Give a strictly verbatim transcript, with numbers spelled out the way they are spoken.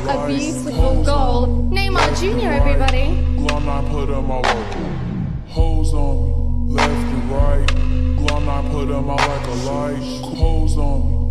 a beautiful goal. Neymar Junior, everybody. Glum, I put them all over. Hoes on me, left and right. Glum, I put them out like a light. Hoes on me.